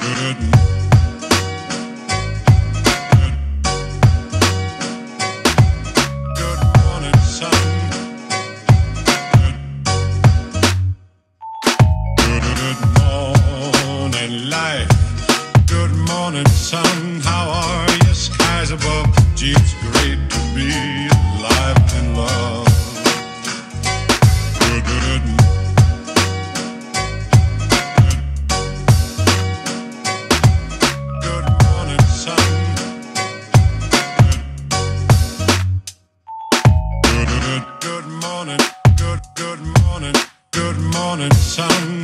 Sun, how are you? Skies above. Gee, it's great to be alive and love. Good morning, sun. Good morning, good morning, good morning, sun.